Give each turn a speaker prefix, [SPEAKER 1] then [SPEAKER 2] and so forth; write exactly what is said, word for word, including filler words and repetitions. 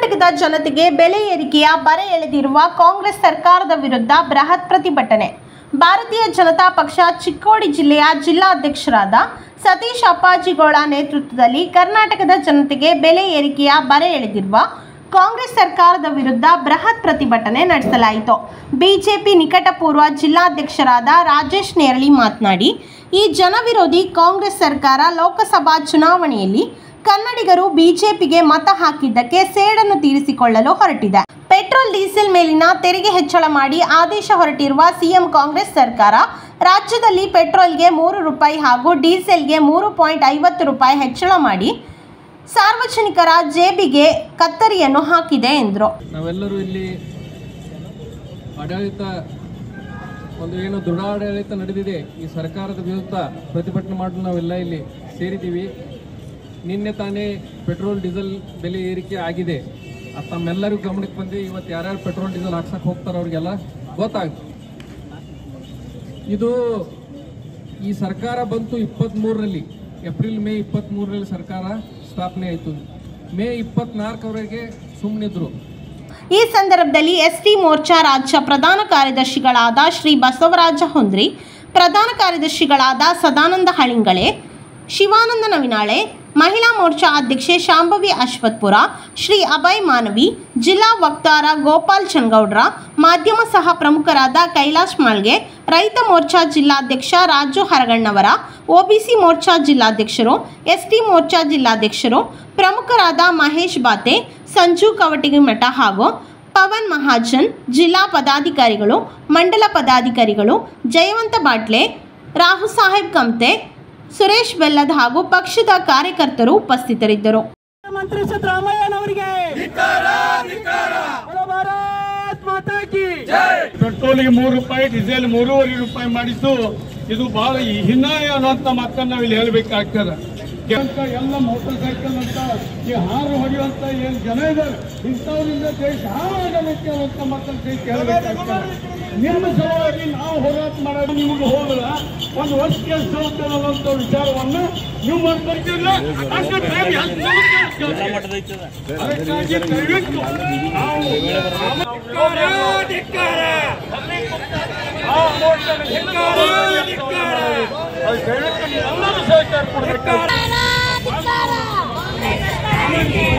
[SPEAKER 1] ಕರ್ನಾಟಕದ ಜನತೆಗೆ ಬೆಲೆ ಏರಿಕೆಯ ಬರೆ ಎಳೆದಿರುವ ಕಾಂಗ್ರೆಸ್ ಸರ್ಕಾರದ ವಿರುದ್ಧ ಬೃಹತ್ ಪ್ರತಿಭಟನೆ. ಭಾರತೀಯ ಜನತಾ ಪಕ್ಷ ಚಿಕ್ಕೋಡಿ ಜಿಲ್ಲೆಯ ಜಿಲ್ಲಾಧ್ಯಕ್ಷರಾದ ಸತೀಶ್ ಅಪ್ಪಾಜಿಗೌಡ ನೇತೃತ್ವದಲ್ಲಿ ಕರ್ನಾಟಕದ ಜನತೆಗೆ ಬೆಲೆ ಏರಿಕೆಯ ಬರೆ ಎಳೆದಿರುವ ಕಾಂಗ್ರೆಸ್ ಸರ್ಕಾರದ ವಿರುದ್ಧ ಬೃಹತ್ ಪ್ರತಿಭಟನೆ ನಡೆಸಲಾಯಿತು. ಬಿಜೆಪಿ ನಿಕಟಪೂರ್ವ ಜಿಲ್ಲಾಧ್ಯಕ್ಷರಾದ ರಾಜೇಶ್ ನೇರಳಿ ಮಾತನಾಡಿ, ಈ ಜನವಿರೋಧಿ ಕಾಂಗ್ರೆಸ್ ಸರ್ಕಾರ ಲೋಕಸಭಾ ಚುನಾವಣೆಯಲ್ಲಿ ಕನ್ನಡಿಗರು ಬಿಜೆಪಿಗೆ ಮತ ಹಾಕಿದ್ದಕ್ಕೆ ಸೇಡನ್ನು ತೀರಿಸಿಕೊಳ್ಳಲು ಹೊರಟಿದೆ. ಪೆಟ್ರೋಲ್ ಡೀಸೆಲ್ ಮೇಲಿನ ತೆರಿಗೆ ಹೆಚ್ಚಳ ಮಾಡಿ ಆದೇಶ ಹೊರಟಿರುವ ಸಿಎಂ ಕಾಂಗ್ರೆಸ್ ಸರ್ಕಾರ ರಾಜ್ಯದಲ್ಲಿ ಪೆಟ್ರೋಲ್ಗೆ ಮೂರು ರೂಪಾಯಿ ಹಾಗೂ ಡೀಸೆಲ್ಗೆ ಮೂರು ಪಾಯಿಂಟ್ ಐವತ್ತು ರೂಪಾಯಿ ಹೆಚ್ಚಳ ಮಾಡಿ ಸಾರ್ವಜನಿಕರ ಜೇಬಿಗೆ ಕತ್ತರಿಯನ್ನು ಹಾಕಿದೆ ಎಂದರು.
[SPEAKER 2] ನಾವೆಲ್ಲರೂ ಇಲ್ಲಿ ಆಡಳಿತ ಒಂದು ಏನು ದೃಢ ಆಡಳಿತ ನಡೆದಿದೆ, ಈ ಸರ್ಕಾರದ ವಿರುದ್ಧ ಪ್ರತಿಭಟನೆ ಮಾಡಲು ನಾವೆಲ್ಲ ಇಲ್ಲಿ ಸೇರಿದ್ದೀವಿ. ನಿನ್ನೆ ತಾನೇ ಪೆಟ್ರೋಲ್ ಡೀಸೆಲ್ ಬೆಲೆ ಏರಿಕೆ ಆಗಿದೆ. ಅದು ತಮ್ಮೆಲ್ಲರಿಗೂ ಗಮನಕ್ಕೆ ಬಂದು ಇವತ್ತು ಯಾರ್ಯಾರು ಪೆಟ್ರೋಲ್ ಡೀಸೆಲ್ ಹಾಕ್ಸಕ್ಕೆ ಹೋಗ್ತಾರೋ ಅವ್ರಿಗೆಲ್ಲ ಗೊತ್ತಾಗುತ್ತೆ. ಇದು ಈ ಸರ್ಕಾರ ಬಂತು ಇಪ್ಪತ್ತ್ಮೂರರಲ್ಲಿ, ಏಪ್ರಿಲ್ ಮೇ ಇಪ್ಪತ್ತ್ಮೂರರಲ್ಲಿ ಸರ್ಕಾರ ಸ್ಥಾಪನೆ ಆಯಿತು. ಮೇ ಇಪ್ಪತ್ನಾಲ್ಕರವರೆಗೆ ಸುಮ್ಮನಿದ್ರು.
[SPEAKER 1] ಈ ಸಂದರ್ಭದಲ್ಲಿ ಎಸ್ಟಿ ಮೋರ್ಚಾ ರಾಜ್ಯ ಪ್ರಧಾನ ಕಾರ್ಯದರ್ಶಿಗಳಾದ ಶ್ರೀ ಬಸವರಾಜ ಹೊಂದ್ರಿ, ಪ್ರಧಾನ ಕಾರ್ಯದರ್ಶಿಗಳಾದ ಸದಾನಂದ ಹಳಿಂಗಳೆ, ಶಿವಾನಂದ ನವಿನಾಳೆ, ಮಹಿಳಾ ಮೋರ್ಚಾ ಅಧ್ಯಕ್ಷೆ ಶಾಂಭವಿ ಅಶ್ವತ್ಪುರ, ಶ್ರೀ ಅಭಯ್ ಮಾನವಿ, ಜಿಲ್ಲಾ ವಕ್ತಾರ ಗೋಪಾಲ್ ಚನ್ಗೌಡ್ರ, ಮಾಧ್ಯಮ ಸಹ ಪ್ರಮುಖರಾದ ಕೈಲಾಶ್ ಮಾಳ್ಗೆ, ರೈತ ಮೋರ್ಚಾ ಜಿಲ್ಲಾಧ್ಯಕ್ಷ ರಾಜು ಹರಗಣ್ಣವರ, ಒಬಿಸಿ ಮೋರ್ಚಾ ಜಿಲ್ಲಾಧ್ಯಕ್ಷರು, ಎಸ್ಟಿ ಮೋರ್ಚಾ ಜಿಲ್ಲಾಧ್ಯಕ್ಷರು, ಪ್ರಮುಖರಾದ ಮಹೇಶ್ ಬಾತೆ, ಸಂಜು ಕವಟಿಮಠ ಹಾಗೂ ಪವನ್ ಮಹಾಜನ್, ಜಿಲ್ಲಾ ಪದಾಧಿಕಾರಿಗಳು, ಮಂಡಲ ಪದಾಧಿಕಾರಿಗಳು, ಜಯವಂತ ಬಾಟ್ಲೆ, ರಾಹು ಸಾಹೇಬ್ ಕಮ್ತೆ, ಸುರೇಶ್ ಬೆಲ್ಲದ್ ಹಾಗೂ ಪಕ್ಷದ ಕಾರ್ಯಕರ್ತರು ಉಪಸ್ಥಿತರಿದ್ದರು.
[SPEAKER 3] ಮಂತ್ರಿ ಸಿದ್ದರಾಮಯ್ಯನವರಿಗೆ ಪೆಟ್ರೋಲ್ಗೆ ಮೂರು ರೂಪಾಯಿ ಡೀಸೆಲ್ ಮೂರುವರೆ ರೂಪಾಯಿ ಮಾಡಿದ್ದು ಇದು ಬಹಳ ಹಿನ್ನಾಯ ಅನ್ನುವಂತ ಮಾತನ್ನ ನಾವು ಇಲ್ಲಿ ಹೇಳಬೇಕಾಗ್ತದೆ. ಎಲ್ಲ ಮೋಟರ್ ಸೈಕಲ್ ಅಂತ ಈ ಹಾರು ಹೊಡೆಯುವಂತ ಏನ್ ಜನ ಇದ್ದಾರೆ, ಇಂಥವರಿಂದ ದೇಶ ಹಾಳಾಗಲಿಕ್ಕೆ ಅನ್ನುವಂತ ಮಾತನ್ನು ಹೇಳಬೇಕಾಗ್ತದೆ. ನಿಮ್ಮ ಸಲುವಾಗಿ ನಾವು ಹೋರಾಟ ಮಾಡೋದು ನಿಮಗೆ ಹೋಗಲ್ಲ, ಒಂದು ವರ್ಷ ಕೆಲಸ ಹೋಗ್ತೇವೆ ಅನ್ನುವಂಥ ವಿಚಾರವನ್ನು ನೀವು ಮಾಡ್ಕೊಳ್ತಿಲ್ಲ. ಅದಕ್ಕಾಗಿ ದಯವಿಟ್ಟು ನಾವು ಎಲ್ಲರೂ ಸಹಕಾರ ಕೊಡಬೇಕು.